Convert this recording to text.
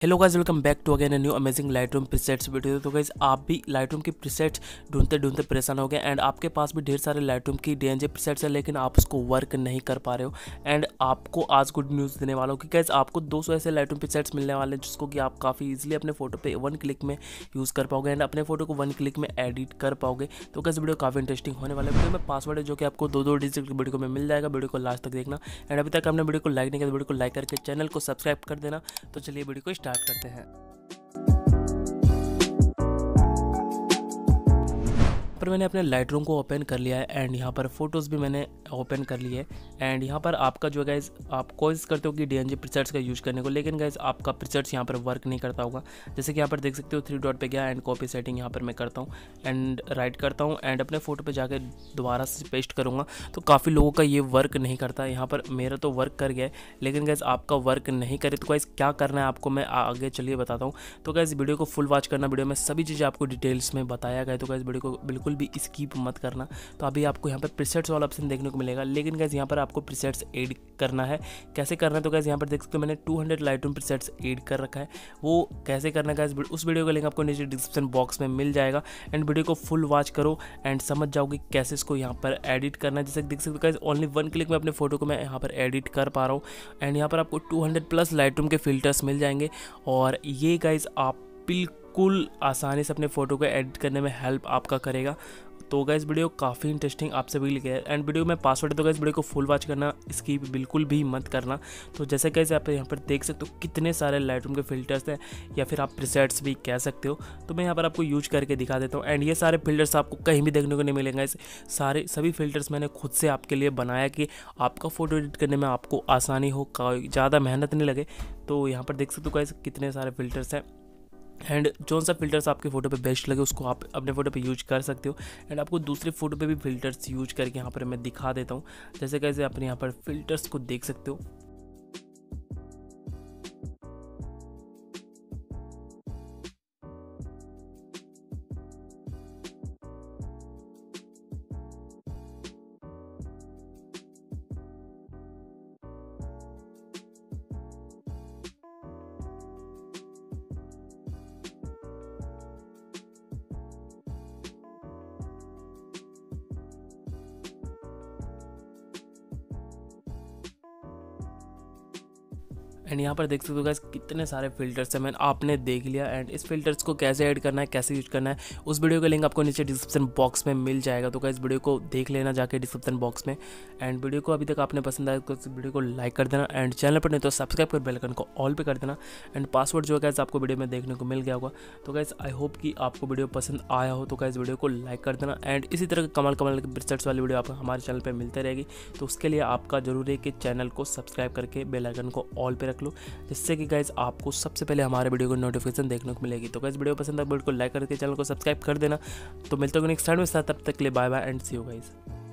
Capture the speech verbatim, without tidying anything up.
Hello guys, welcome back to again a new amazing Lightroom presets video. तो guys आप भी Lightroom की presets ढूंढते ढूंढते परेशान हो गए एंड आपके पास भी ढेर सारे लाइटरूम की डीएनजे प्रीसेट्स है, लेकिन आप उसको वर्क नहीं कर पा रहे हो। एंड आपको आज गुड न्यूज़ देने वाला हूँ कि गाइस आपको दो सौ ऐसे लाइटरूम प्रीसेट्स मिलने वाले हैं जिसको कि आप काफ़ी इजीली अपने फोटो पे वन क्लिक में यूज़ कर पाओगे एंड अपने फोटो को वन क्लिक में एडिट कर पाओगे। तो गाइस वीडियो काफ़ी इंटरेस्टिंग होने वाला है। वीडियो में पासवर्ड है जो कि आपको दो दो डिजिट वीडियो में मिल जाएगा। वीडियो को लास्ट तक देखना एंड अभी तक आपने वीडियो को लाइक नहीं किया तो वीडियो को लाइक करके चैनल को सब्सक्राइब कर देना। तो चलिए वीडियो को स्टार्ट करते हैं। पर मैंने अपने लाइटरूम को ओपन कर लिया है एंड यहाँ पर फोटोज़ भी मैंने ओपन कर लिए है एंड यहाँ पर आपका जो है गाइज आप कोशिश करते हो कि डीएनजी प्रीसेट्स का यूज़ करने को, लेकिन गाइज आपका प्रीसेट्स यहाँ पर वर्क नहीं करता होगा। जैसे कि यहाँ पर देख सकते हो थ्री डॉट पे गया एंड कॉपी सेटिंग यहाँ पर मैं करता हूँ एंड राइट करता हूँ एंड अपने फोटो पे जाकर दोबारा से पेस्ट करूँगा। तो काफ़ी लोगों का ये वर्क नहीं करता। यहाँ पर मेरा तो वर्क कर गया है, लेकिन गाइज आपका वर्क नहीं करे तो गाइज क्या करना है आपको मैं आगे चलिए बताता हूँ। तो गाइज वीडियो को फुल वॉच करना, वीडियो में सभी चीज़ें आपको डिटेल्स में बताया गया। तो गाइज वीडियो को बिल्कुल भी स्किप मत करना। तो अभी आपको यहाँ पर प्रीसेट्स वाला ऑप्शन देखने को मिलेगा, लेकिन गाइज यहाँ पर आपको प्रीसेट्स ऐड करना है। कैसे करना है तो गाइज यहाँ पर देख सकते हो मैंने two hundred Lightroom presets add कर रखा है। वो कैसे करना है गाइज उस वीडियो का लिंक आपको नीचे डिस्क्रिप्शन बॉक्स में मिल जाएगा एंड वीडियो को फुल वॉच करो एंड समझ जाओगे कैसे इसको यहाँ पर एडिट करना है। जैसे देख सकते हो गाइज ओनली वन क्लिक में अपने फोटो को मैं यहाँ पर एडिट कर पा रहा हूँ एंड यहाँ पर आपको टू हंड्रेड प्लस लाइटरूम के फिल्टर्स मिल जाएंगे और ये गाइज आप बिल्कुल आसानी से अपने फ़ोटो को एडिट करने में हेल्प आपका करेगा। तो गाइस वीडियो काफ़ी इंटरेस्टिंग आपसे भी लिखा है एंड वीडियो में पासवर्ड है तो गाइस वीडियो को फुल वॉच करना, इसकी बिल्कुल भी मत करना। तो जैसे गाइस आप यहाँ पर देख सकते हो कितने सारे लाइटरूम के फिल्टर्स हैं या फिर आप प्रीसेट्स भी कह सकते हो। तो मैं यहाँ पर आपको यूज करके दिखा देता हूँ एंड ये सारे फिल्टर्स आपको कहीं भी देखने को नहीं मिलेंगे। इस सारे सभी फिल्टर्स मैंने खुद से आपके लिए बनाया कि आपका फ़ोटो एडिट करने में आपको आसानी हो, ज़्यादा मेहनत नहीं लगे। तो यहाँ पर देख सकते हो गाइस कितने सारे फिल्टर्स हैं एंड जो सा फिल्टर्स आपके फोटो पे बेस्ट लगे उसको आप अपने फोटो पे यूज कर सकते हो एंड आपको दूसरे फोटो पे भी फिल्टर्स यूज करके यहाँ पर मैं दिखा देता हूँ। जैसे कैसे अपने यहाँ पर फिल्टर्स को देख सकते हो। एंड यहाँ पर देख सकते हो गाइस कितने सारे फिल्टर्स हैं, मैंने आपने देख लिया एंड इस फिल्टर्स को कैसे ऐड करना है, कैसे यूज करना है उस वीडियो का लिंक आपको नीचे डिस्क्रिप्शन बॉक्स में मिल जाएगा। तो गाइस वीडियो को देख लेना जाके डिस्क्रिप्शन बॉक्स में एंड वीडियो को अभी तक आपने पसंद आया तो वीडियो को लाइक कर देना एंड चैनल पर नहीं तो सब्सक्राइब कर बेल आइकन को ऑल पे कर देना एंड पासवर्ड जो है गाइस आपको वीडियो में देखने को मिल गया होगा। तो गाइस आई होप कि आपको वीडियो पसंद आया हो। तो गाइस वीडियो को लाइक कर देना एंड इसी तरह कमल कमल के प्रीसेट्स वाली वीडियो आपको हमारे चैनल पर मिलते रहेगी। तो उसके लिए आपका जरूरी है कि चैनल को सब्सक्राइब करके बेल आइकन को ऑल पे रख लो, जिससे कि गाइज आपको सबसे पहले हमारे वीडियो को नोटिफिकेशन देखने को मिलेगी। तो गाइज वीडियो पसंद है वीडियो को लाइक करके चैनल को सब्सक्राइब कर देना। तो मिलते हैं नेक्स्ट टाइम में साथ, तब तक के लिए bye bye and see you guys.